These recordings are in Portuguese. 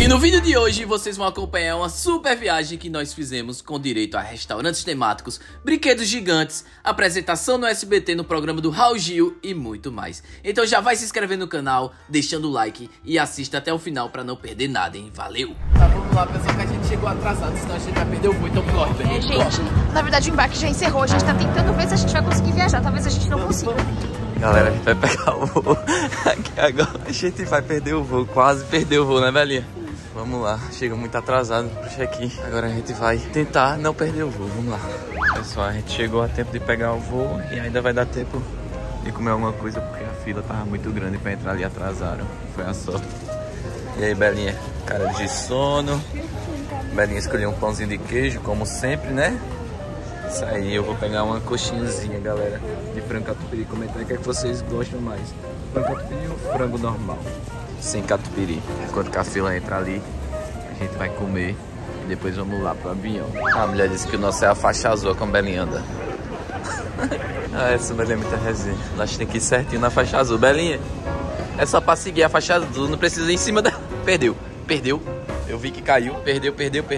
no vídeo de hoje vocês vão acompanhar uma super viagem que nós fizemos com direito a restaurantes temáticos, brinquedos gigantes, apresentação no SBT no programa do Raul Gil e muito mais. Então já vai se inscrevendo no canal, deixando o like e assista até o final pra não perder nada, hein? Valeu! Tá, vamos lá, pessoal, que a gente chegou atrasado, senão a gente vai perder o voo, então corre, velho. Gente, na verdade o embarque já encerrou, a gente tá tentando ver se a gente vai conseguir viajar, talvez a gente não consiga. Galera, a gente vai pegar o voo aqui agora. A gente vai perder o voo, quase perdeu o voo, né, velhinha? Vamos lá, chega muito atrasado pro check-in. Agora a gente vai tentar não perder o voo, vamos lá. Pessoal, a gente chegou a tempo de pegar o voo e ainda vai dar tempo de comer alguma coisa porque a fila tava muito grande pra entrar ali, atrasaram. Foi a sorte. E aí, Belinha, cara de sono. Belinha escolheu um pãozinho de queijo, como sempre, né? Isso aí, eu vou pegar uma coxinhazinha, galera, de frango catupiry. Comentar o que é que vocês gostam mais, frango catupiry ou frango normal? Sem catupiry. Enquanto que a fila entra ali, a gente vai comer e depois vamos lá pro avião. A mulher disse que o nosso é a faixa azul, como a Belinha anda. Ah, essa Belinha é muita resenha. Nós tem que ir certinho na faixa azul. Belinha, é só pra seguir a faixa azul, não precisa ir em cima dela. Perdeu, perdeu. Eu vi que caiu, perdeu.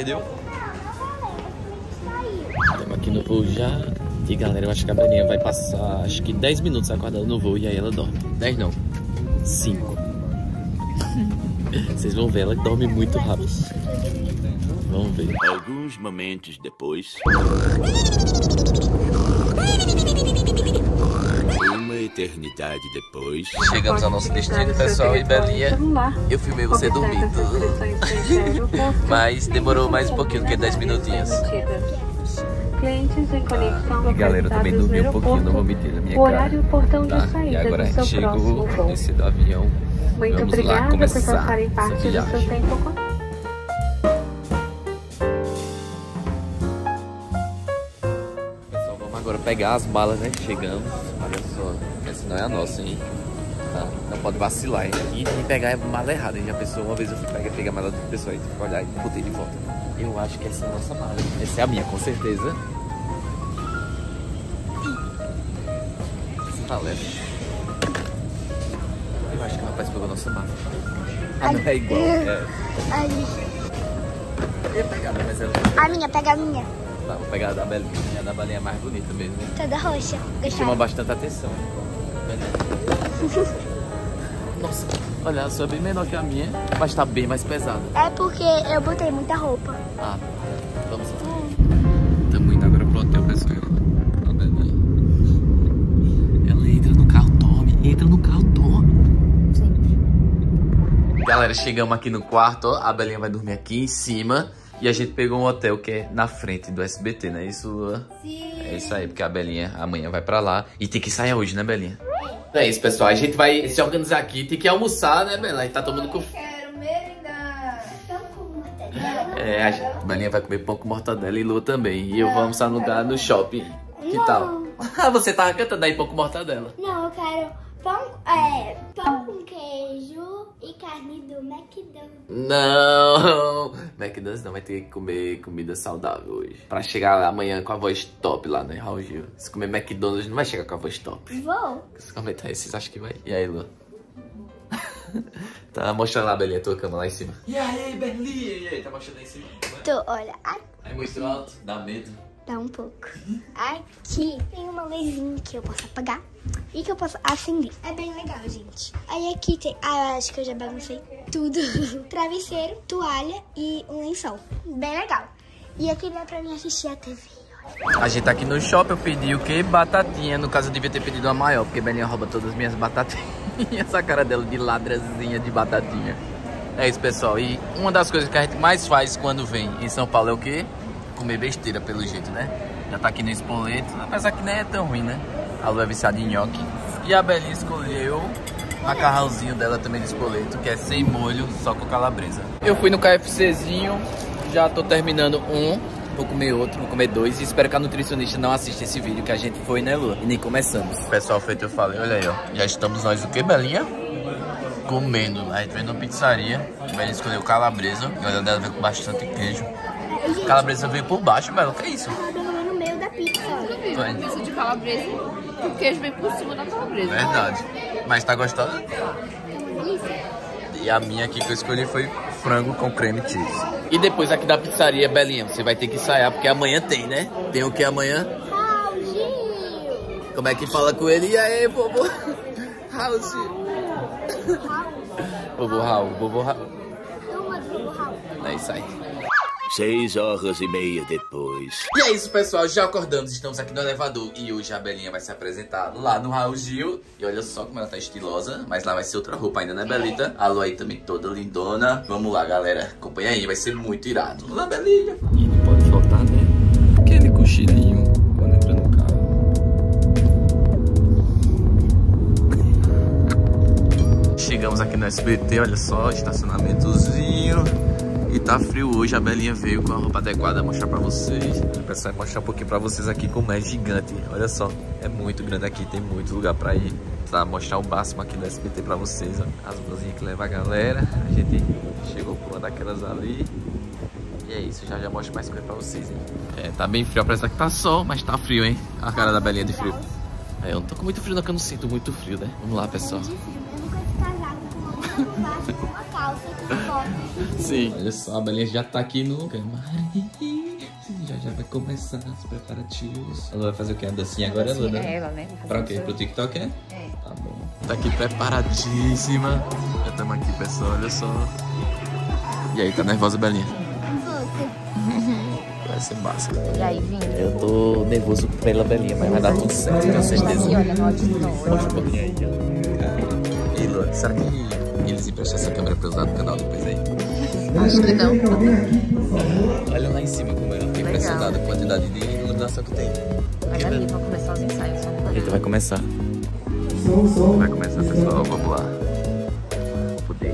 Estamos aqui no voo já. E galera, eu acho que a Belinha vai passar, acho que 10 minutos acordada no voo e aí ela dorme. 10 não, 5. Vocês vão ver, ela dorme muito rápido. Vamos ver. Alguns momentos depois. Uma eternidade depois. Chegamos ao nosso destino, pessoal, e Belinha, eu filmei você dormindo. Mas demorou mais um pouquinho, que 10 minutinhos. Clientes em conexão E galera, também dormi um pouquinho, não vou mentir na minha cara. Horário portão de Tá? saída E agora a do seu gente chegou, próximo voo. desci do avião. Muito Vamos lá obrigada por começar passarem parte essa do seu viagem. tempo com... Pessoal, vamos agora pegar as malas, né? Chegamos. Olha só, essa não é a nossa, hein? Tá? Não pode vacilar, hein? E pegar a mala errada, hein? Já pensou, uma vez eu fui pegar a mala do pessoal e tive que olhar e botei de volta. Eu acho que essa é a nossa mala. Essa é a minha, com certeza. Essa tá leve. Eu acho que o rapaz pegou a nossa mala. Ah, não é igual. É. Ali. Eu ia pegar, né? Mas ela... A minha, pega a minha. Tá, vou pegar a da Belinha. A da Belinha é mais bonita mesmo. Toda roxa. Chama Gostaram? bastante atenção. Nossa, olha, a sua é bem menor que a minha, mas tá bem mais pesada. É porque eu botei muita roupa. Ah, vamos lá. Estamos indo agora pro hotel, pessoal. A Belinha. Ela entra no carro, dorme. Entra no carro, dorme. Galera, chegamos aqui no quarto, ó. A Belinha vai dormir aqui em cima. E a gente pegou um hotel que é na frente do SBT, né? Isso, Lua? Sim. É isso aí, porque a Belinha amanhã vai pra lá. E tem que sair hoje, né, Belinha? É isso, pessoal. A gente vai se organizar aqui. Tem que almoçar, né, Belinha? A gente tá tomando café. Quero merendar. Pão com mortadela. É, a Belinha vai comer pão com mortadela e Lua também. E eu vou almoçar no lugar no shopping. Que tal? Você tava cantando aí pão com mortadela. Não, eu quero pão com queijo e carne do McDonald's. Não, McDonald's não, vai ter que comer comida saudável hoje. Pra chegar amanhã com a voz top lá, né, Raul Gil? Se comer McDonald's não vai chegar com a voz top. Vou. Se comentar aí, vocês acham que vai? E aí, Lua? Tá mostrando lá, Belinha, a tua cama lá em cima. E aí, Belinha? E aí, tá mostrando aí em cima? Tô, olha, Aí mostrou alto, dá medo. dá um pouco. Aqui tem uma luzinha que eu posso apagar e que eu posso acender. É bem legal, gente. Aí aqui tem... Ah, eu acho que eu já baguncei tudo. Travesseiro, toalha e um lençol. Bem legal. E aqui dá pra mim assistir a TV. A gente tá aqui no shopping, eu pedi o quê? Batatinha. No caso, eu devia ter pedido uma maior, porque a Belinha rouba todas as minhas batatinhas. Essa cara dela de ladrazinha de batatinha. É isso, pessoal. E uma das coisas que a gente mais faz quando vem em São Paulo é o quê? Comer besteira, pelo jeito, né? Já tá aqui no espoleto, apesar que nem é tão ruim, né? A Lu é viciada em nhoque. E a Belinha escolheu o macarrãozinho dela também de espoleto, que é sem molho, só com calabresa. Eu fui no KFCzinho, já tô terminando um. Vou comer outro, vou comer dois. E espero que a nutricionista não assista esse vídeo que a gente foi, né, Lu? E nem começamos. Pessoal, feito eu falei, olha aí, ó. Já estamos nós, o que, Belinha? Comendo. A gente veio numa pizzaria. A Belinha escolheu calabresa. E olha, dela veio com bastante queijo. A calabresa veio por baixo, Bela. O que é isso? No meio da pizza, olha. Pizza de calabresa, o queijo vem por cima da calabresa. Verdade. Mas tá gostosa? E a minha aqui que eu escolhi foi frango com creme cheese. E depois aqui da pizzaria, Belinha, você vai ter que ensaiar, porque amanhã tem, né? Tem o que amanhã? Raulzinho. Como é que fala com ele? E aí, vovô? Raulzinho. Vovô Raul, vovô Raul. É isso aí. 6h30 depois. E é isso, pessoal, já acordamos, estamos aqui no elevador e hoje a Belinha vai se apresentar lá no Raul Gil. E olha só como ela tá estilosa, mas lá vai ser outra roupa ainda, né, Belita? A Lu aí também toda lindona. Vamos lá, galera, acompanha aí, vai ser muito irado. Vamos lá, Belinha. E não pode faltar, né? Aquele cochilinho quando entra no carro. Chegamos aqui no SBT, olha só, estacionamentozinho. E tá frio hoje, a Belinha veio com a roupa adequada a mostrar pra vocês. O pessoal vai mostrar um pouquinho pra vocês aqui como é gigante. Olha só, é muito grande aqui, tem muito lugar pra ir. Pra mostrar o máximo aqui do SBT pra vocês, ó. As luzinhas que levam a galera. A gente chegou por uma daquelas ali. E é isso, já mostro mais coisa pra vocês, hein. É, tá bem frio, parece que tá sol, mas tá frio, hein. A cara da Belinha de frio. É, eu não tô com muito frio não, que eu não sinto muito frio, né. Vamos lá, pessoal. Uma calça com foto. Sim. Olha só, a Belinha já tá aqui no camarim. Já vai começar os preparativos. Ela vai fazer o que? A dancinha agora, Luna? É ela, né? Pra o quê? Pro TikTok, é? É. Tá bom. Tá aqui preparadíssima. Já estamos aqui, pessoal, olha só. E aí, tá nervosa, Belinha? Vai ser massa. E aí, Vini? Eu tô nervoso pela Belinha, mas vai dar tudo certo, com certeza. E olha no auditório. Mostra um pouquinho aí, ó. E Luna, será que eles emprestam essa câmera pra usar no canal depois aí? Acho que não. Olha lá em cima como eu fiquei impressionado com a quantidade de iluminação que tem. Mas ali vão começar os ensaios. Eita, vai começar. Vai começar, pessoal. Vamos lá. Poder.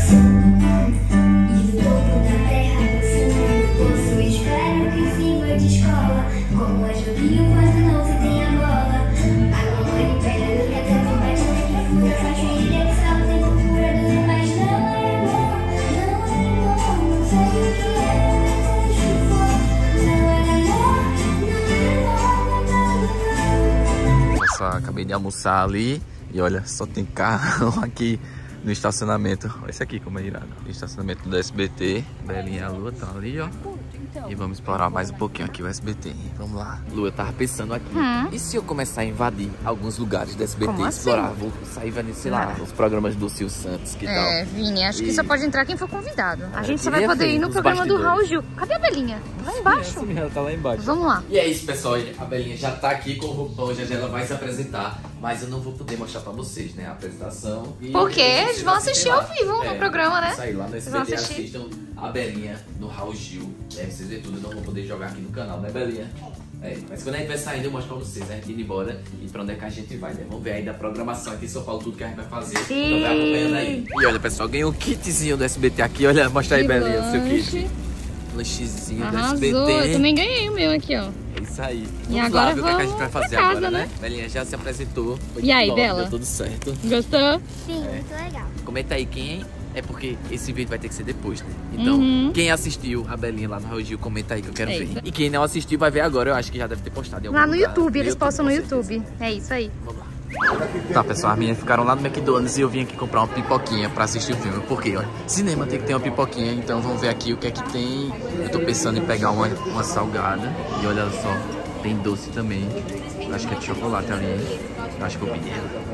Acabei de almoçar ali e olha, só tem carro aqui no estacionamento. Olha esse aqui como é irado. O estacionamento do SBT. Belinha e a Lua estão ali, ó. E vamos explorar mais um pouquinho aqui o SBT. Vamos lá. Lua, eu tava pensando aqui. E se eu começar a invadir alguns lugares do SBT? Como Explorar, assim? vou sair vendo, sei lá, os programas do Silvio Santos, que tal? É, Vini, acho que só pode entrar quem for convidado. A gente só vai queria poder ver ir no os programa do bastidores. Raul Gil. Cadê a Belinha? Lá embaixo. Ela tá lá embaixo. Vamos lá. E é isso, pessoal, a Belinha já tá aqui com o roupão, já ela vai se apresentar. Mas eu não vou poder mostrar pra vocês, né, a apresentação. E Porque vocês eles vão assistir ao vivo no programa, né? Isso aí, lá no Vocês vão SBT assistir. assistam a Belinha no Raul Gil. Deve ser de tudo, eu não vou poder jogar aqui no canal, né, Belinha? É, mas quando a gente vai saindo, eu mostro pra vocês, a gente indo embora e pra onde é que a gente vai, né? Vamos ver aí da programação aqui, só falo tudo que a gente vai fazer. Então vai acompanhando aí. E olha, pessoal, ganhei um kitzinho do SBT aqui. Olha, mostra aí, Que Belinha, o seu lanche. kit. Lanchezinho do Arrasou. SBT. Eu também ganhei o meu aqui, ó. É isso aí. E Vamos agora lá ver o que, é que a gente vamos vai pra fazer casa, agora, né? né? Belinha já se apresentou. Foi E aí, top, Bela? Deu tudo certo. Gostou? Sim, muito legal. Comenta aí quem é, porque esse vídeo vai ter que ser depois, né? Então, quem assistiu a Belinha lá no Raul Gil, comenta aí que eu quero ver. Eita. E quem não assistiu vai ver agora, eu acho que já deve ter postado em algum Lá no lugar. YouTube, eles postam no com certeza. YouTube. É isso aí. Vamos lá. Tá, pessoal, as meninas ficaram lá no McDonald's e eu vim aqui comprar uma pipoquinha pra assistir o filme. Por quê? Olha, cinema tem que ter uma pipoquinha, então vamos ver aqui o que é que tem. Eu tô pensando em pegar uma salgada. E olha só, tem doce também. Acho que é de chocolate ali. Acho que eu pedi.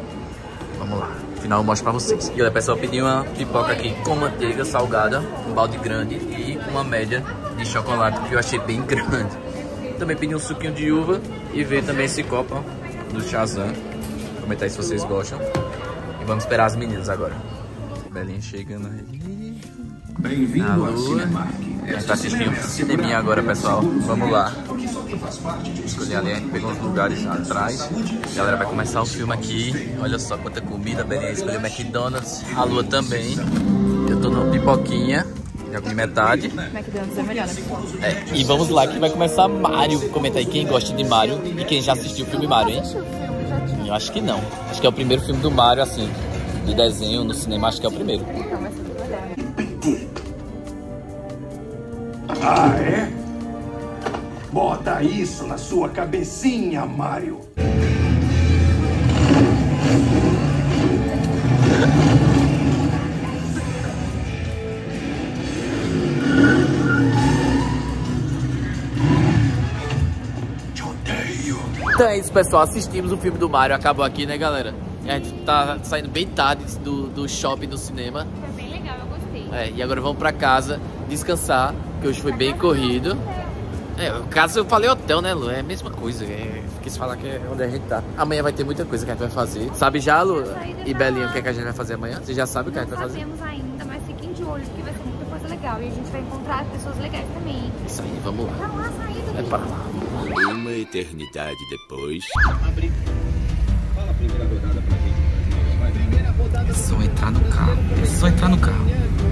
Vamos lá. No final eu mostro pra vocês. E olha, pessoal, eu pedi uma pipoca aqui com manteiga salgada, um balde grande e uma média de chocolate, que eu achei bem grande. Também pedi um suquinho de uva e veio também esse copo do Shazam. Comenta aí se vocês gostam. E vamos esperar as meninas agora. Belinha chegando aí. Bem-vindo ao Cinemark. A gente tá assistindo um cineminha agora, pessoal. Vamos lá. Escolhi ali, a gente pegou uns lugares atrás. A galera vai começar o filme aqui. Olha só quanta comida. A Belinha escolheu McDonald's. A Lua também. Eu tô numa pipoquinha. Já comi metade. McDonald's é melhor, né? E vamos lá que vai começar Mario. Comenta aí quem gosta de Mario e quem já assistiu o filme Mario, hein? Eu acho que não. Acho que é o primeiro filme do Mario, assim, de desenho no cinema, acho que é o primeiro. Então vai ser legal. Ah, é? Bota isso na sua cabecinha, Mario. Então é isso, pessoal. Assistimos o filme do Mario. Acabou aqui, né, galera? A gente tá saindo bem tarde do shopping, do cinema. Foi bem legal, eu gostei. E agora vamos pra casa descansar, que hoje foi bem corrido. No caso eu falei hotel, né, Lu? É a mesma coisa. Quis falar que é onde a gente tá. Amanhã vai ter muita coisa que a gente vai fazer. Sabe já, Lu? E Belinha, o que, é que a gente vai fazer amanhã? Você já sabe o que a gente vai fazer? Não sabemos ainda, mas fiquem de olho, porque vai ser muita coisa legal. E a gente vai encontrar pessoas legais também. Isso aí, vamos lá. Pra lá, saída. É pra lá. Uma eternidade depois. É só entrar no carro. É só entrar no carro.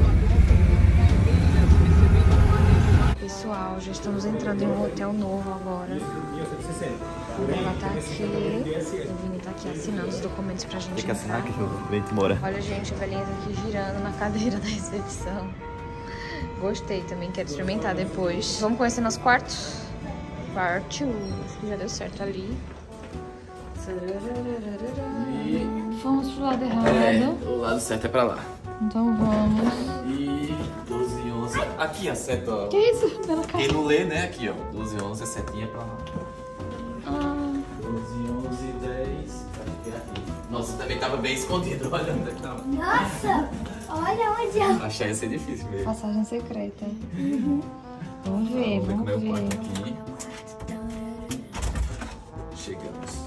Pessoal, já estamos entrando em um hotel novo agora. Ela tá aqui. O Vini tá aqui assinando os documentos pra gente. Tem que assinar entrar. que a gente mora. Olha, gente, a velhinha tá aqui girando na cadeira da recepção. Gostei também, quero experimentar depois. Vamos conhecer nosso quarto? Quarto. Acho que já deu certo ali. Fomos pro lado errado. O lado certo é pra lá. Então vamos. E 12 e 11. Aqui a seta, ó. Que isso? Pela cara. Quem não lê, né? Aqui, ó. 12 e 11, a setinha é pra lá. 12 e 11 e 10. Acho que é aqui. Nossa, também tava bem escondido. Olha onde é que tava. Nossa, olha onde é. Achei ia ser difícil mesmo. Passagem secreta. Vamos ver, Vamos ver como é o vamos quarto ver. aqui. Chegamos.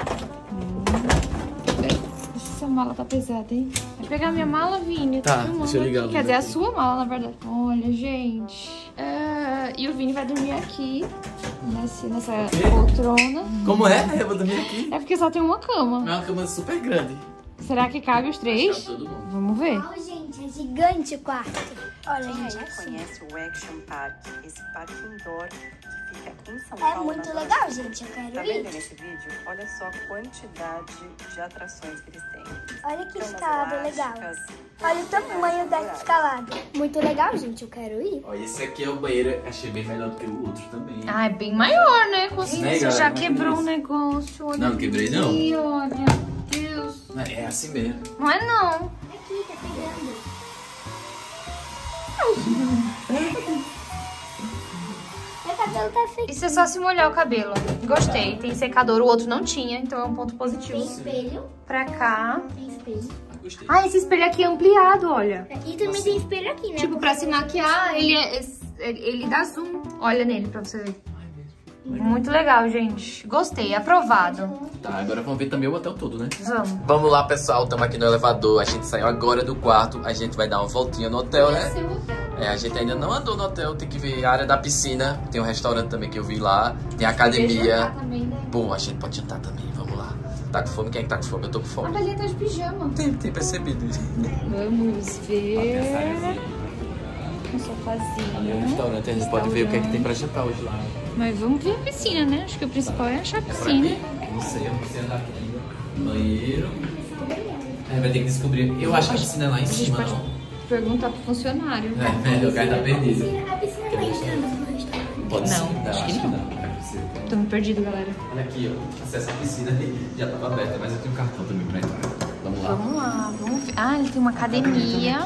Essa mala tá pesada, hein? Pode pegar minha mala, Vini. Tá, filmando deixa eu ligar a aqui. luz Quer dizer, a aqui. sua mala, na verdade. Olha, gente. E o Vini vai dormir aqui, nessa poltrona. Como é? Eu vou dormir aqui. É porque só tem uma cama. É uma cama super grande. Será que cabe os três? Cabe todo mundo. Vamos ver. Ó, gente, é gigante o quarto. Olha, Quem gente, aí assim. conhece o Action Park, esse parque indoor que fica em São É Paulo. muito na legal, Zona gente, eu quero Tá ir. vendo nesse vídeo? Olha só a quantidade de atrações que eles têm. Olha que Camas escalada legal. elásticas, Olha o tamanho dessa escalada. Muito legal, gente, eu quero ir. Olha, esse aqui é o banheiro. Achei bem melhor do que o outro também. Ah, é bem maior, né? Sim, Você galera, já mas quebrou isso. um negócio. Olha Não, quebrei não. aqui, olha. Meu Deus. É assim mesmo. Não é não. Aqui, tá pegando. Meu cabelo tá feio. Isso é só se molhar o cabelo. Gostei. Tem secador, o outro não tinha, então é um ponto positivo. Tem espelho. Pra cá. Tem espelho. Gostei. Ah, esse espelho aqui é ampliado, olha. E também tem espelho aqui, né? Tipo, pra se maquiar, ele dá zoom. Olha nele pra você ver. Muito legal, gente. Gostei, aprovado. Tá, agora vamos ver também o hotel todo, né? Vamos. Vamos lá, pessoal. Estamos aqui no elevador. A gente saiu agora do quarto. A gente vai dar uma voltinha no hotel, né? A gente ainda não andou no hotel. Tem que ver a área da piscina. Tem um restaurante também que eu vi lá. Tem a academia. Também, né? Pô, a gente pode jantar também. Vamos lá. Tá com fome? Quem é que tá com fome? Eu tô com A fome. Belinha tá de pijama. Tem percebido isso. Vamos ver. Um Ali é um sofazinho. restaurante. A gente pode ver o que é que tem pra jantar hoje lá. Mas vamos ver a piscina, né? Acho que o principal é achar a É pra piscina. quê? Não sei, eu não sei andar aqui ainda. Banheiro. Vai ter que descobrir. Eu acho que a piscina é lá em cima, pode não. perguntar pro funcionário. O cara tá perdido. A piscina tá entrando no restaurante. Pode Não, ser. acho que acho que não. não. É possível. Tô me perdido, galera. Olha aqui, ó. Acesso à piscina já tava aberta, mas eu tenho cartão também pra entrar. Vamos lá. Vamos lá, vamos ver. Ah, ele tem uma academia.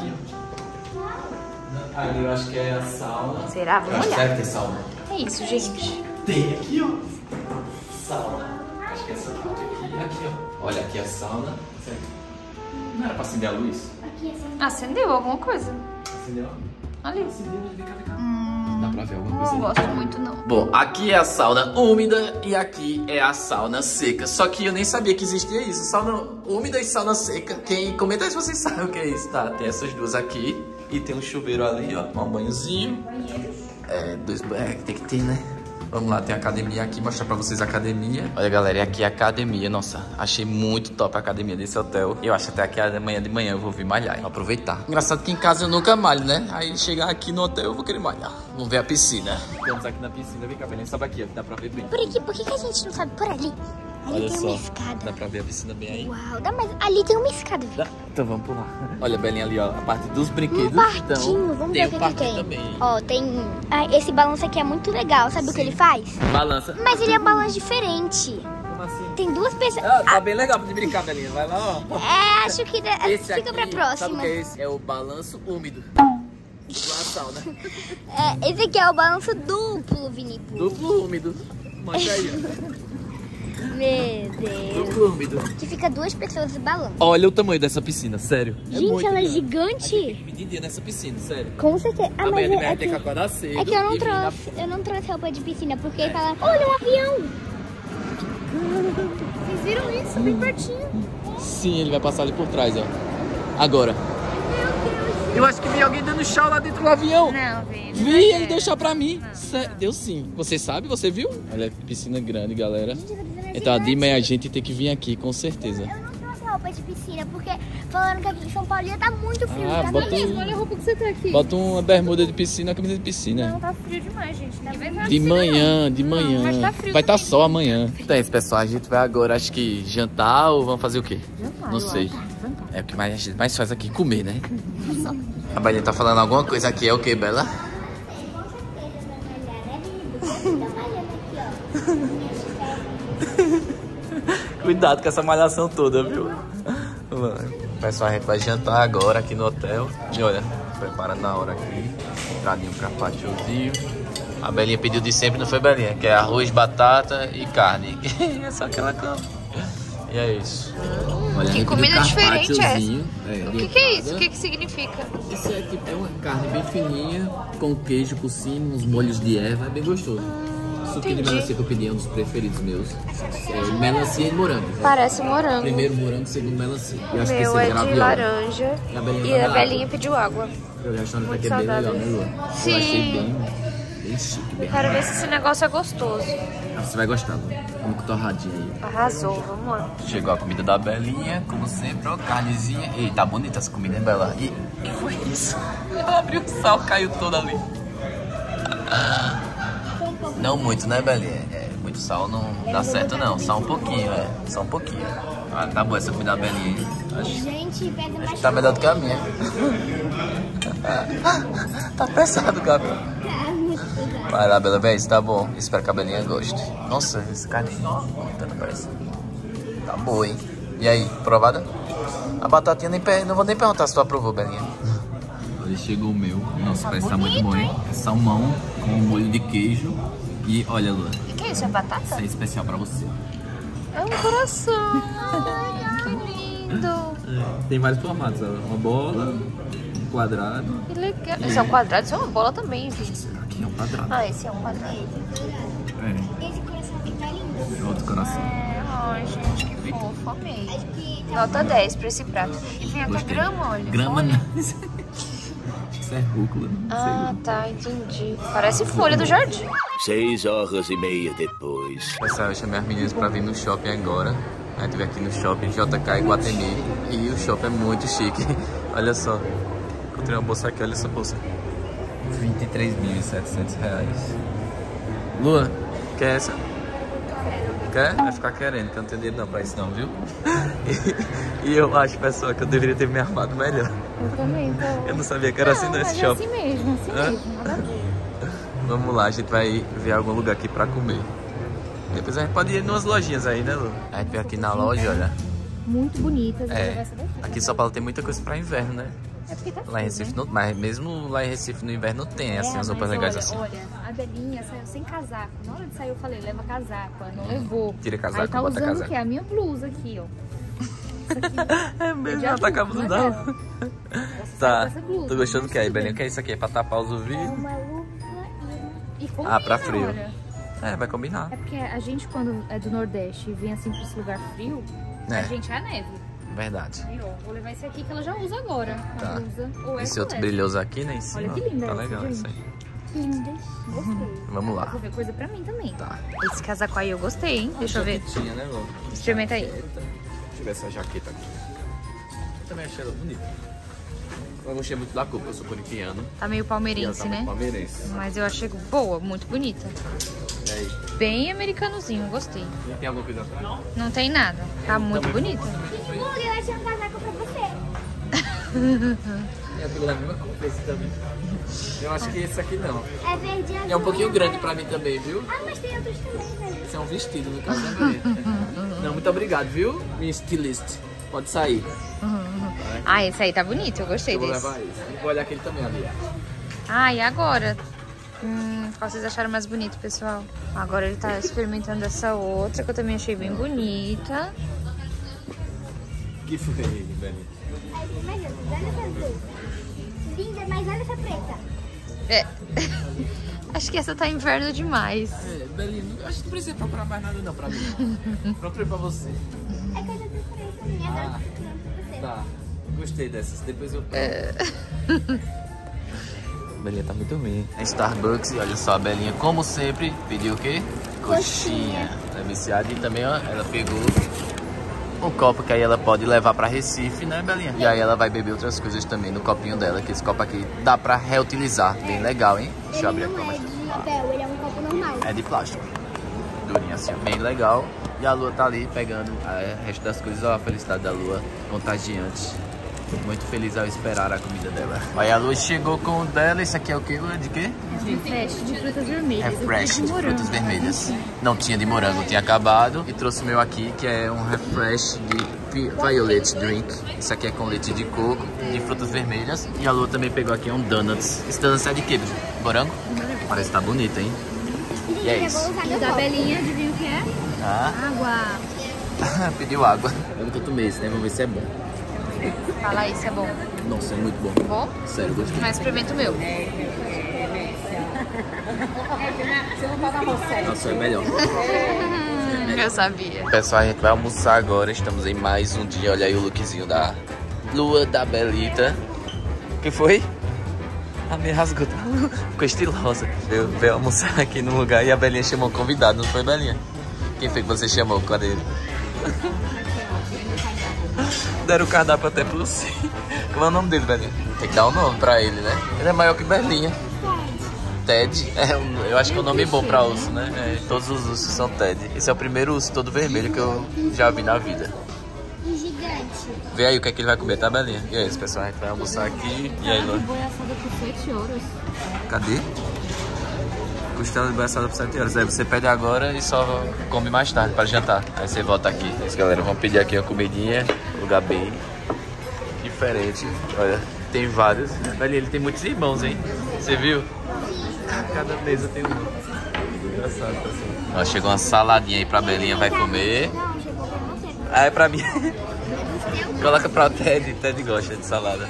Ali eu acho que é a sauna. Será? Eu Vamos acho que olhar. deve ter sauna. É isso, gente. Tem aqui, ó. Sauna. Acho que é essa parte aqui. Aqui, ó. Olha, aqui é a sauna. Não era pra acender a luz? Aqui, assim. Acendeu alguma coisa? Acendeu? Ali. Acendeu, vem cá, vem cá. Dá pra ver alguma coisa Não aí? gosto muito, não. Bom, aqui é a sauna úmida e aqui é a sauna seca. Só que eu nem sabia que existia isso. Sauna úmida e sauna seca. Quem comenta aí se vocês sabem o que é isso, tá? Tem essas duas aqui. E tem um chuveiro ali, ó. Um banhozinho. Dois banheiros. Tem que ter, né? Vamos lá, tem a academia aqui. Mostrar pra vocês a academia. Olha, galera, e aqui é a academia. Nossa, achei muito top a academia desse hotel. Eu acho até que amanhã de manhã eu vou vir malhar. Vou aproveitar. Engraçado que em casa eu nunca malho, né? Aí chegar aqui no hotel eu vou querer malhar. Vamos ver a piscina. Estamos aqui na piscina. Vem cá, Belém. Sobe aqui, ó. Dá pra ver bem. Por aqui, por que a gente não sabe por ali? Ali Olha tem só, uma escada. dá pra ver a piscina bem aí? Uau, dá, mas ali tem uma escada, viu? Então vamos pular. Olha, Belinha, ali, ó, a parte dos brinquedos. Um parquinho, então, vamos tem ver o que parquinho tem. também. Ó, tem... Ah, esse balanço aqui é muito legal, sabe o que ele faz? Balança. Mas ele é um balanço diferente. Como assim? Tem duas pessoas... Tá bem legal de brincar, Belinha. Vai lá, ó. acho que fica pra Sabe próxima. o que é esse? É o balanço úmido. Lá sauna. Esse aqui é o balanço duplo, Vini. Duplo úmido. Mostra aí, ó. Meu Deus. Úmido. Que fica 2 pessoas balando. Olha o tamanho dessa piscina, sério. Gente, ela é gigante. Tem dia nessa piscina, sério. Com certeza. Ah, Amanhã mas vai ter que acordar cedo. é que eu não e vir na- trouxe. Eu não trouxe roupa de piscina porque fala, olha um avião. Vocês viram isso? Bem pertinho. Sim, ele vai passar ali por trás, ó. Agora. Eu acho que vi alguém dando chá lá dentro do avião. Não, vi. Vi, ele deu chá pra mim. Deu sim. Você sabe? Você viu? Olha, piscina grande, galera. Então a Dima e a gente tem que vir aqui, com certeza. Eu não trouxe roupa de piscina porque falaram que aqui em São Paulo ia tá muito frio. Ah, tá bota mesmo. Olha a roupa que você tá aqui. Bota uma bermuda de piscina, uma camisa de piscina. Não, tá frio demais, gente. Ninguém vai entrar na De piscina, manhã, não. de Não, manhã. mas tá frio Vai estar também. sol amanhã. Então é isso, pessoal. A gente vai agora, acho que jantar ou vamos fazer o quê? Jantar, Não eu sei. acho. Jantar. É o que mais a gente mais faz aqui, comer, né? A Belinha tá falando alguma coisa aqui, é o que, Bela? Cuidado com essa malhação toda, viu? Pessoal, a gente vai jantar agora aqui no hotel. E olha, preparando na hora aqui. Entradinho, carpacciozinho. A Belinha pediu de sempre, não foi, Belinha? Que é arroz, batata e carne. É só aquela cama. E é isso. Olha, Que comida diferente é essa? O O que é isso? O que significa? Isso é tipo uma carne bem fininha, com queijo por cima, uns molhos de erva, é bem gostoso. Suquinho de melancia que eu pedi é um dos preferidos meus. É melancia e morango. Parece morango. Primeiro morango, segundo melancia. Eu acho que Meu esse é de graviola. laranja. E a Belinha E vai a dar Belinha água. pediu água. O restaurante Muito aqui é bem legal, saudável. né, Lu? Sim. Eu achei bem chique, bem Quero ver se esse negócio é gostoso. Você vai gostar, Lu. Vamos com torradinha aí. Arrasou, vamos lá. Chegou a comida da Belinha, como sempre, ó, carnezinha. E tá bonita essa comida, hein, Bela? E o que foi isso? Ela abriu o sal, caiu todo ali. Não muito, né, Belinha? É, muito sal não dá certo, não. Só um pouquinho, só um pouquinho. Ah, tá boa essa comida da Belinha, hein? Acho Gente, pesa que mais. tá melhor do que a minha. Tá pesado, Gabriel. Vai lá, Bela, vem, isso tá bom. Espero que a Belinha goste. Nossa, esse carne parece. Tá boa, hein? E aí, provada? A batatinha não vou nem perguntar se tu aprovou, Belinha. Olha, chegou o meu. Nossa, parece que tá muito bom, hein? É salmão com molho de queijo. E olha, Lua, O que é isso? É batata? isso é especial pra você. É um coração. Ai, que lindo. Tem vários formatos, ó. Uma bola, um quadrado. Que legal. Esse é um quadrado, isso é uma bola também, gente. Aqui é um quadrado. Ah, esse é um quadrado. É, Esse coração aqui tá lindo. outro coração. Ai, gente, que fofo, amei. Nota 10 pra esse prato. E vem aqui a Gostei. grama, olha. Grama olha. não. Isso é rúcula, não Ah, tá, entendi. Parece folha do jardim. 6h30 depois. Pessoal, eu chamei as meninas pra vir no shopping agora. A gente veio aqui no shopping JK Iguatemi. E o shopping é muito chique. Olha só. Encontrei uma bolsa aqui, olha essa bolsa. R$ 23.700. Lua, quer essa? Quer? Vai ficar querendo, que eu não tenho dinheiro não pra isso não, viu? E eu acho, pessoal, que eu deveria ter me armado melhor. Eu também, então. Eu não sabia que era assim nesse mas shopping. É assim mesmo, Hã? nada a ver. Vamos lá, a gente vai ver algum lugar aqui pra comer. Depois a gente pode ir em umas lojinhas aí, né, Lu? A gente veio aqui na loja, olha. Muito bonitas. Aqui em São Paulo tem muita coisa pra inverno, né? É porque tá Lá em Recife, não, mas mesmo lá em Recife no inverno tem, assim, as roupas legais assim. Olha, a Belinha saiu sem casaco. Na hora de sair eu falei, leva casaco. Ela não levou. Tira casaco, Aí tá bota usando casaco. o quê? A minha blusa aqui, ó. É mesmo, de ela tá adulto, com a blusa não é não. dela. Tá, essa blusa, tu gostou do mas que aí, tudo Belinha? O bem. que é isso aqui? É pra tapar os ouvidos? Uma luva E combina, Ah, pra frio. olha. É, vai combinar. É porque a gente, quando é do Nordeste e vem assim pra esse lugar frio, a É, gente é neve. verdade. E, ó, vou levar esse aqui que ela já usa agora. A Tá. blusa. Ou Esse essa outro ou essa. brilhoso aqui, né, em cima. Olha que linda Tá essa, legal gente. isso aí. lindas. Gostei. Vamos lá. Vou ver coisa pra mim também. Tá. Esse casaco aí eu gostei, hein? Deixa eu ver. Jaquetinha, né, Lu? Experimenta aí. Deixa eu ver essa jaqueta aqui. Eu também achei ela bonita. Eu gostei muito da cor, porque eu sou corintiano. Tá meio E ela palmeirense, tá muito né? palmeirense. Mas eu achei boa, muito bonita. E aí? Bem americanozinho, gostei. Tem alguma coisa atrás? Não tem nada. Tá muito bonita. Olha, eu achei um casaco pra você. Eu pego da mesma cor que esse também. Eu acho que esse aqui não. É verde e azul. É um pouquinho grande pra mim também, viu? Ah, mas tem outros também, né? Esse é um vestido, no caso, né, Maria? Não, muito obrigado, viu? Minha stylist. Pode sair. Ah, esse aí tá bonito, eu gostei Eu vou desse. levar esse. E vou olhar aquele também ali. Ah, e agora? Qual vocês acharam mais bonito, pessoal? Agora ele tá experimentando essa outra, que eu também achei bem bonita. Que foi, Belinha? Olha essa azul. Linda, mas olha essa preta. É. Acho que essa tá inverno demais. Belinha, acho que não precisa procurar mais nada não pra mim. Procurei pra você. É coisa diferente minha, agora eu tô pra você. Tá, gostei dessas, depois eu... Belinha tá muito bem. Em Starbucks, e olha só, a Belinha, como sempre, pediu o quê? Coxinha. É viciada e também, ó, ela pegou um copo que aí ela pode levar pra Recife, né, Belinha? E aí ela vai beber outras coisas também no copinho dela, que esse copo aqui dá pra reutilizar. Bem legal, hein? Deixa eu abrir aqui. Ele não é de papel, ele é um copo normal. É de plástico. Durinho assim, ó, bem legal. E a Lua tá ali pegando o resto das coisas. Ó, a felicidade da Lua, contagiante. Muito feliz ao esperar a comida dela. Aí a Lua chegou com o dela. Isso aqui é o quê, Lua? De quê? Refresh de frutas vermelhas. Refresh de frutas vermelhas. Não tinha de morango, tinha acabado. E trouxe o meu aqui, que é um refresh de violet drink. Isso aqui é com leite de coco, de frutas vermelhas. E a Lua também pegou aqui um donuts. Esse donuts é de quê? Morango? Parece que tá bonito, hein? E é isso. E o da Belinha, adivinha o que é? Ah, Água. pediu água. Eu nunca tomei esse, né? Vamos ver se é bom. Fala aí se é bom. Nossa, é muito bom. Bom? Sério, gostei. Mas experimenta o meu. Nossa, é melhor. Eu sabia. Pessoal, a gente vai almoçar agora. Estamos em mais um dia. Olha aí o lookzinho da Lua da Belita. O que foi? A me rasgou. Ficou estilosa. Eu veio almoçar aqui no lugar e a Belinha chamou um convidado, não foi, Belinha? Quem foi que você chamou? Cadê ele? Deram o cardápio até pra você. Como é o nome dele, Belinha? Tem que dar um nome pra ele, né? Ele é maior que Belinha. Ted. Eu acho que é um nome bom pra urso, né? Todos os ursos são Ted. Esse é o primeiro urso todo vermelho que eu já vi na vida. Gigante. Vê aí o que é que ele vai comer, tá, Belinha? E é isso, pessoal. A gente vai almoçar aqui. E aí, Lô? Boi assado por 7 euros. Cadê? Costela de boi assada por 7 euros. Aí você pede agora e só come mais tarde para jantar. Aí você volta aqui. É isso, galera. Vamos pedir aqui uma comidinha. Um lugar bem diferente. Olha, tem vários. Belinha, ele tem muitos irmãos, hein? Você viu? Cada mesa tem um. Engraçado, pessoal. Ó, chegou uma saladinha aí pra Belinha, vai comer. Não, chegou pra você. Ah, é pra mim. Coloca pra o Ted. Ted gosta de salada.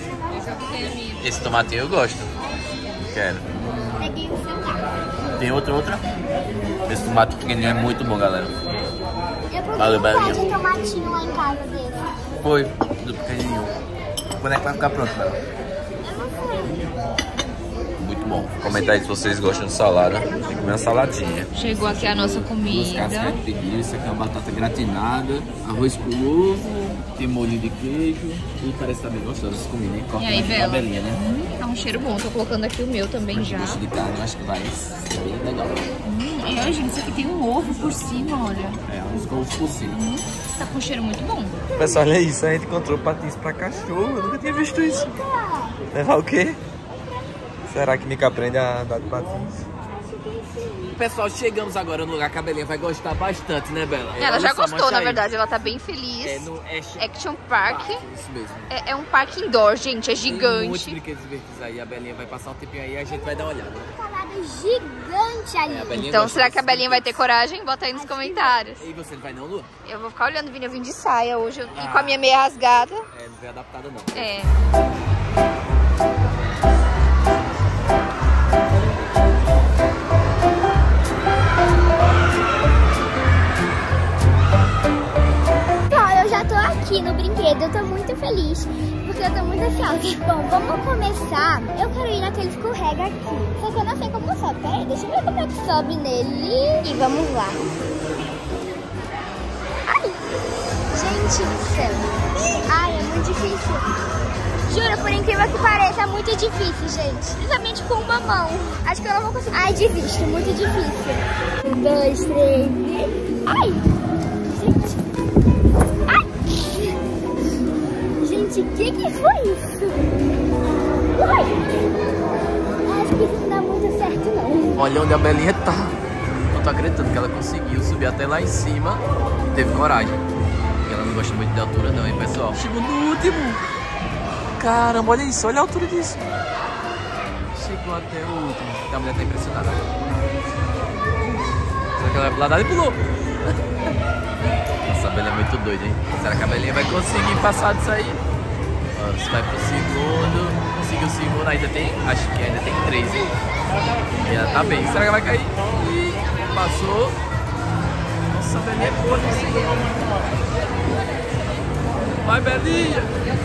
Esse tomatinho eu gosto. Quero. Peguei o seu carro. Tem outra? Esse tomate pequenininho é muito bom, galera. Eu Valeu, procurei um pé Belinha. de tomatinho lá em casa desse. Foi, do pequenininho. Quando é que vai ficar pronto, Bela? Eu não sei. Muito bom. Comenta aí se vocês gostam de salada. Tem que comer uma saladinha. Chegou aqui a nossa Duas comida. cascas de pedido, isso aqui é uma batata gratinada, arroz com ovo, tem molho de queijo e parece estar bem gostoso essa comida, hein? Corta E aí, na Bela? tabelinha, né? Tá um cheiro bom. Tô colocando aqui o meu também já. Gosto de carne, eu acho que vai ser bem legal. E olha, gente, isso aqui tem um ovo por cima, olha. É, uns ovos por cima. Tá com um cheiro muito bom. Pessoal, olha isso. A gente encontrou patins pra cachorro. Eu nunca tinha visto isso. Levar o quê? Será que Mica aprende a andar de patins? Pessoal, chegamos agora no lugar que a Belinha vai gostar bastante, né, Bela? Ela Olha já só, gostou, mancha na aí. verdade. Ela tá bem feliz. É no Action Park. Isso mesmo. É um parque indoor, gente. É Tem muitos gigante. brinquedos divertidos aí. A Belinha vai passar um tempinho aí e a gente vai dar uma olhada. Salada gigante ali. É, a Belinha Então, gosta será que a desse Belinha vai ter brinquedo. coragem? Bota aí nos comentários. E você não vai não, Lu? Eu vou ficar olhando, Vini. Eu vim de saia hoje. E com a minha meia rasgada. É, não veio adaptada não. É. Então, eu já tô aqui no brinquedo, eu tô muito feliz, porque eu tô muito ansiosa. Bom, vamos começar. Eu quero ir naquele escorrega aqui, só que eu não sei como sobe. Peraí, deixa eu ver como é que sobe nele. E vamos lá. Ai, gente do céu. Ai, é muito difícil. Juro, por incrível que pareça, é muito difícil, gente. Principalmente com uma mão. Acho que eu não vou conseguir. Ai, desisto, muito difícil. 1, 2, 3 e... Ai! Gente! Ai! Gente, o que foi isso? Ai! Acho que isso não dá muito certo, não. Olha onde a Belinha tá. Não tô acreditando que ela conseguiu subir até lá em cima. Teve coragem. Porque ela não gosta muito de altura não, hein, pessoal? Chegou no último. Caramba, olha isso. Olha a altura disso. chegou até o último. A mulher tá impressionada. Será que ela vai pular nada e pulou? Nossa, a Belinha é muito doida, hein? Será que a Belinha vai conseguir passar disso aí? Ó, você vai pro segundo. Conseguiu o segundo, ainda tem. Acho que ainda tem 3, hein? E ela tá bem. Será que ela vai cair? Ih, passou. Nossa, a Belinha é boa no segundo. Vai, Belinha!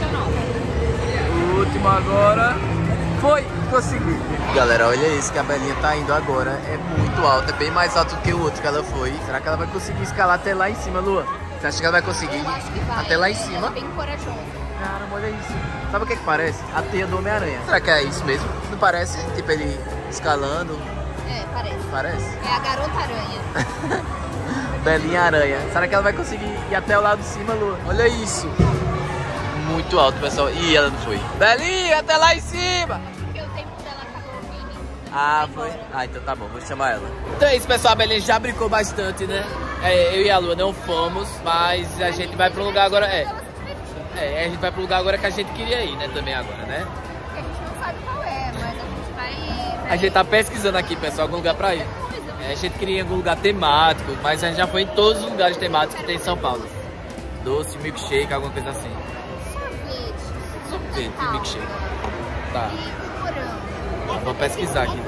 O último agora. Foi! Consegui! Galera, olha isso que a Belinha tá indo agora. É muito alta, é bem mais alto do que o outro que ela foi. Será que ela vai conseguir escalar até lá em cima, Lua? Você acha que ela vai conseguir? Eu acho que vai. Até lá em cima? Ela é bem corajosa. Caramba, olha isso. Sabe o que parece? A teia do Homem-Aranha. Será que é isso mesmo? Não parece? Tipo ele escalando. É, parece. Parece? É a garota aranha. Belinha Aranha. Será que ela vai conseguir ir até o lado de cima, Lua? Olha isso. Muito alto, pessoal. Ih, ela não foi. Belinha, até lá em cima! Porque o tempo dela acabou vindo. Ah, foi? Ah, então tá bom, vou chamar ela. Então é isso, pessoal. A Belinha já brincou bastante, né? Eu e a Lua não fomos, mas a gente vai pro lugar agora. A gente vai pro lugar agora que a gente queria ir, né? Também agora, né? A gente não sabe qual é, mas a gente vai... A gente tá pesquisando aqui, pessoal, algum lugar pra ir. A gente queria ir em algum lugar temático, mas a gente já foi em todos os lugares temáticos que tem em São Paulo. Doce, milkshake, alguma coisa assim. Sorvete, milkshake. Tá. Vou pesquisar aqui.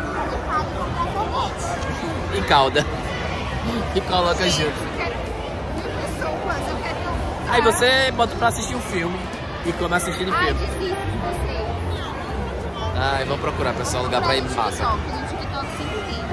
E calda. E coloca junto. Aí você bota pra assistir um filme e come assistindo o filme. Desisto de vocês. Ai, vamos procurar, pessoal, um lugar pra ir massa. No TikTok sempre tem.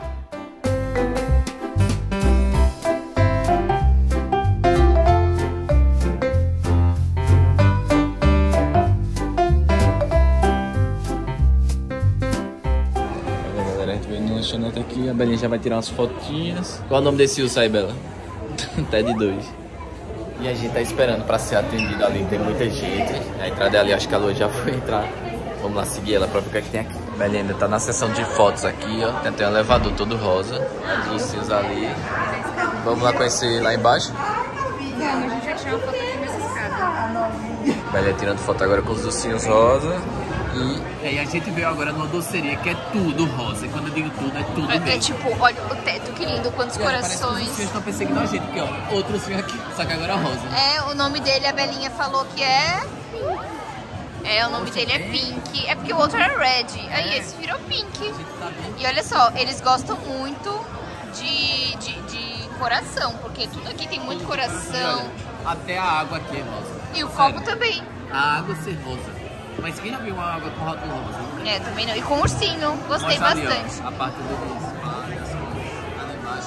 Galera, a gente veio no lanchonete aqui, a Belinha já vai tirar umas fotinhas. Qual é o nome desse urso aí, Bela? TED 2. E a gente tá esperando pra ser atendido ali, tem muita gente. A entrada ali, acho que a Lua já foi entrar. Vamos lá seguir ela pra ver o que é que tem aqui. A Belinha ainda tá na seção de fotos aqui, ó. Tem até um elevador todo rosa. Os ursinhos ali. Vamos lá conhecer lá embaixo? Vamos, a gente vai tirar uma foto aqui nessa escada. Belinha tirando foto agora com os ursinhos rosa. E a gente veio agora numa doceria que é tudo rosa. E quando eu digo tudo, é tudo mesmo. É tipo, olha o teto, que lindo, quantos Parece que os corações. ursinhos estão perseguindo a gente, porque ó, outro ursinho aqui, só que agora é rosa. É, o nome dele, a Belinha falou que é... É, o nome dele é Pink. É porque o outro era Red. Aí esse virou Pink. E olha só, eles gostam muito de coração, porque tudo aqui tem muito coração. Até a água aqui é rosa. E o copo também. A água ser rosa. Mas quem já viu uma água com rótulo rosa? É, também não. E com ursinho, gostei Mostra ali, bastante. ó, a parte do ali embaixo.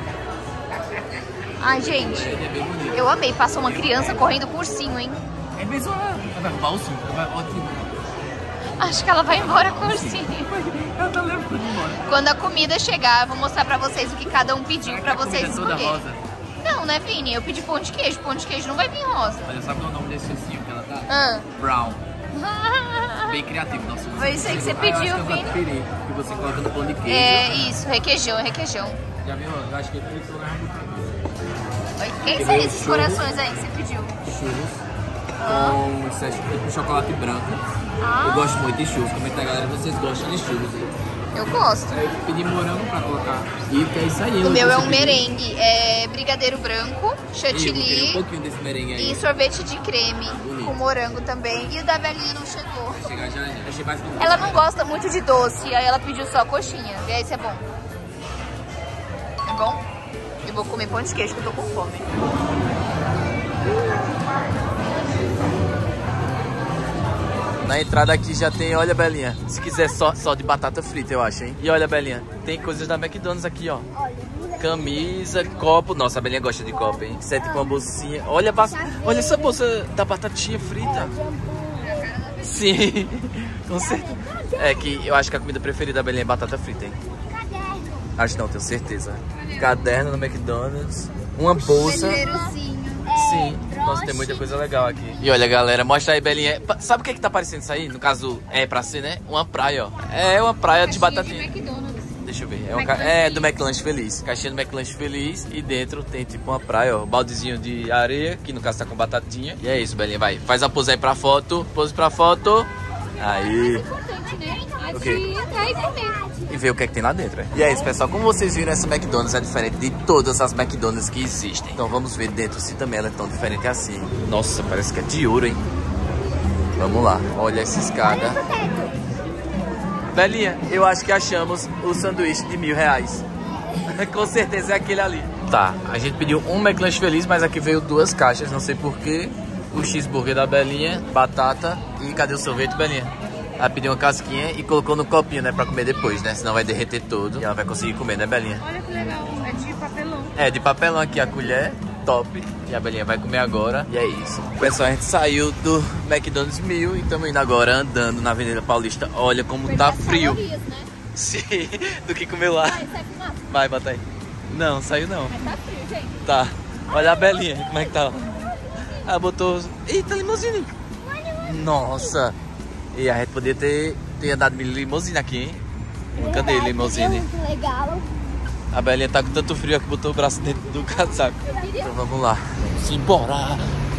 Ai, gente, Ele é bem bonito. eu amei. Passou uma criança correndo com ursinho, hein? É mesmo, vai roubar o ursinho. Ótimo. Acho que ela vai embora com o ursinho. Ela tá levando embora. Quando a comida chegar, eu vou mostrar pra vocês o que cada um pediu pra vocês toda escolherem. rosa. Não, né, Vini? Eu pedi pão de queijo. Pão de queijo não vai vir rosa. Olha, sabe o nome desse ursinho que ela tá? Ah. Brown. Bem criativo, nosso ursinho. Foi isso aí que você pediu, Vini? Que você coloca no pão de queijo. É isso, requeijão, requeijão. Já viu? Eu acho que ele fritou na rambuca. Quem são esses corações aí que você pediu? Churros com chocolate branco. Eu gosto muito de churros. Comenta aí, galera, vocês gostam de churros? Eu gosto. Aí eu pedi morango pra colocar. E é isso aí. O meu é um merengue, é brigadeiro branco, chantilly um pouquinho desse merengue aí. e sorvete de creme, Bonito. com morango também. E o da velhinha não chegou. Vai chegar já, gente. Achei mais bonito. Ela não gosta muito de doce, aí ela pediu só coxinha. E aí, isso é bom. É bom? Eu vou comer pão de queijo que eu tô com fome. Na entrada aqui já tem, olha, Belinha, se quiser só de batata frita, eu acho, hein? E olha, Belinha, tem coisas da McDonald's aqui, ó. Camisa, copo. Nossa, a Belinha gosta de copo, hein? Isso é tipo uma bolsinha. Olha essa bolsa da batatinha frita. Sim, com certeza. É que eu acho que a comida preferida da Belinha é batata frita, hein? Acho não, tenho certeza. Caderno no McDonald's, uma bolsa. Sim, nossa, tem muita coisa legal aqui. E olha, galera, mostra aí, Belinha. Sabe o que é que tá parecendo isso aí? No caso, é pra ser, né? Uma praia, ó. É uma praia de batatinha. Deixa eu ver. É do McLanche Feliz. Caixinha do McLanche Feliz. E dentro tem tipo uma praia, ó. Baldezinho de areia, que no caso tá com batatinha. E é isso, Belinha, vai. Faz a pose aí pra foto. Pose pra foto. Aí. gente, né? A O quê? de entrar e comer. E ver o que é que tem lá dentro. E é isso, pessoal. Como vocês viram, essa McDonald's é diferente de todas as McDonald's que existem. Então vamos ver dentro se também ela é tão diferente assim. Nossa, parece que é de ouro, hein? Vamos lá. Olha essa escada. Belinha, eu acho que achamos o sanduíche de R$1.000. Com certeza é aquele ali. Tá, a gente pediu um McLanche Feliz, mas aqui veio 2 caixas, não sei porquê. O cheeseburger da Belinha, batata e cadê o sorvete, Belinha? Ela pediu uma casquinha e colocou no copinho, né, pra comer depois, né? Senão vai derreter todo e ela vai conseguir comer, né, Belinha? Olha que legal, é de papelão. É, de papelão aqui a colher, top. E a Belinha vai comer agora e é isso. Pessoal, a gente saiu do McDonald's 1000 e estamos indo agora andando na Avenida Paulista. Olha como tá frio. Calorias, né? Sim, do que comer lá. Vai, sai com Vai, bota aí. Não, saiu não. Mas tá frio, gente. Tá. Olha a Belinha, como é que tá? Ah, botou... Eita, limusine. Nossa. E a gente podia ter andado de limusine aqui, hein? Cadê a limusine? Muito legal. A Belinha tá com tanto frio que botou o braço dentro do casaco. Então vamos lá. Vamos embora.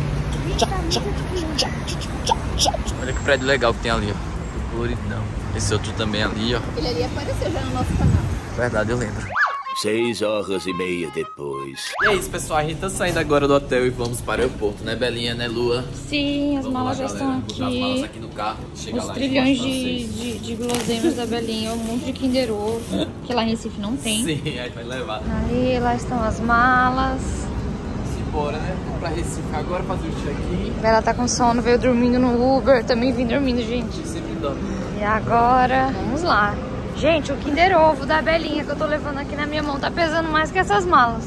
Olha que prédio legal que tem ali, ó. Floridão. Esse outro também ali, ó. Ele ali apareceu já no nosso canal. Verdade, eu lembro. 6h30 depois. E é isso, pessoal. A gente tá saindo agora do hotel e vamos para o aeroporto, né, Belinha, né, Lua? Sim, as Vamos malas lá, já galera. estão Botar as malas aqui. aqui no carro. Chegar Os lá trilhões e mostrar pra vocês. de guloseimas da Belinha, um monte de Kinder Ovo, que lá em Recife não tem. Sim, a gente vai levar. Ali, lá estão as malas. Simbora, né? Vamos pra Recife agora fazer o check-in. Ela tá com sono, veio dormindo no Uber. Também vim dormindo, gente. Sempre dorme. E agora, vamos lá. Gente, o Kinder Ovo da Belinha que eu tô levando aqui na minha mão tá pesando mais que essas malas.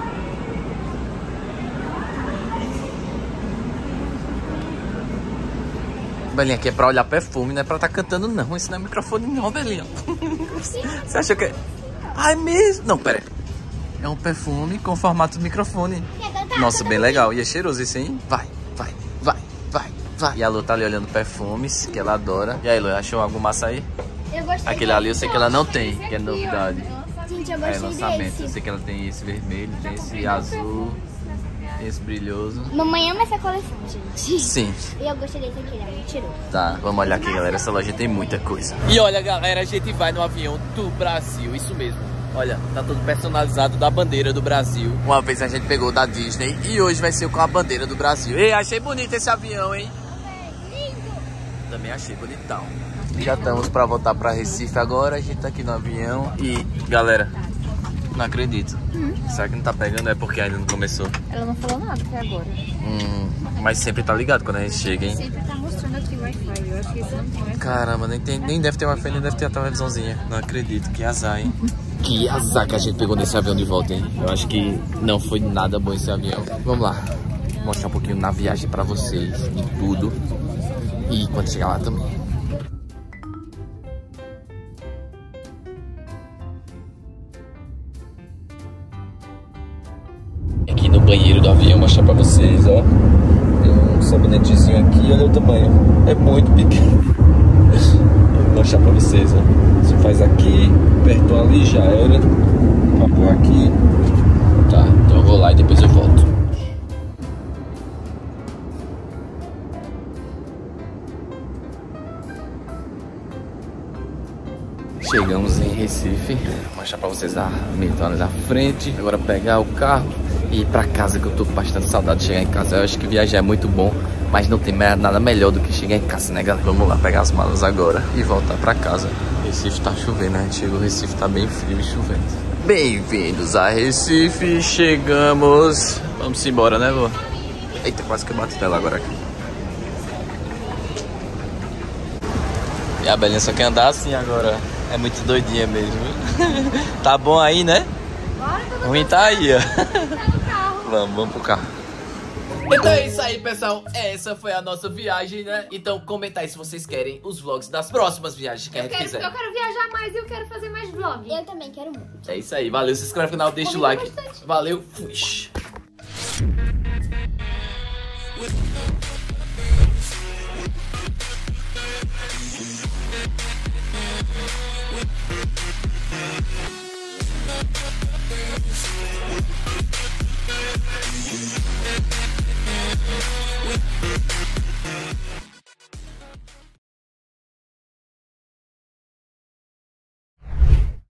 Belinha, aqui é pra olhar perfume, não é pra tá cantando não. Isso não é microfone não, Belinha. Você achou que é... Ai, mesmo? Não, pera aí. É um perfume com formato de microfone. Nossa, bem legal. E é cheiroso isso, hein? Vai, vai, vai, vai, vai. E a Lu tá ali olhando perfumes, que ela adora. E aí, Lu, achou algum massa aí? Eu gostei Aquele ali eu desse. sei que ela não tem, que é novidade. Gente, eu É gostei lançamento. Eu desse. sei que ela tem esse vermelho, tem esse azul, tem esse brilhoso. Mamãe ama essa coleção, gente. Sim. E eu gostei desse aqui, ele é muito cheiroso. Tá, vamos olhar aqui, galera. Essa loja tem muita coisa. E olha, galera, a gente vai no avião do Brasil, isso mesmo. Olha, tá todo personalizado da bandeira do Brasil. Uma vez a gente pegou da Disney e hoje vai ser com a bandeira do Brasil. Ei, achei bonito esse avião, hein? Também achei bonitão. Já estamos pra voltar pra Recife agora. A gente tá aqui no avião e, galera, não acredito. Será que não tá pegando? É porque ainda não começou. Ela não falou nada até agora. Mas sempre tá ligado quando a gente chega, hein? Sempre tá mostrando aqui o Wi-Fi. Eu acho que esse não tem Wi-Fi. Caramba, nem deve ter Wi-Fi, nem deve ter a televisãozinha. Não acredito, que azar, hein? Que azar que a gente pegou nesse avião de volta, hein? Eu acho que não foi nada bom esse avião. Vamos lá, vou mostrar um pouquinho na viagem pra vocês e tudo. E quando chegar lá também. Aqui no banheiro do avião, mostrar pra vocês, ó. Tem um sabonetezinho aqui, olha o tamanho. É muito pequeno. Vou mostrar pra vocês, ó. Você faz aqui, apertou ali, já era. Pra pôr aqui. Tá, então eu vou lá e depois eu volto. Chegamos em Recife. Vou mostrar pra vocês a McDonald's à frente. Agora pegar o carro e ir pra casa, que eu tô com bastante saudade de chegar em casa. Eu acho que viajar é muito bom, mas não tem nada melhor do que chegar em casa, né, galera? Vamos lá pegar as malas agora e voltar pra casa. Recife tá chovendo, né? A gente chegou, Recife tá bem frio e chovendo. Bem-vindos a Recife, chegamos. Vamos embora, né, Lu? Eita, quase que eu bato nela agora aqui. E a Belinha só quer andar assim agora. É muito doidinha mesmo. Tá bom aí, né? Ruim tá aí, ó. Vamos pro carro. Então é isso aí, pessoal. Essa foi a nossa viagem, né? Então comenta aí se vocês querem os vlogs das próximas viagens que a gente fizer. Eu quero viajar mais e eu quero fazer mais vlog. Eu também quero muito. É isso aí. Valeu. Se inscreve no canal, deixa o like. Valeu. Fui.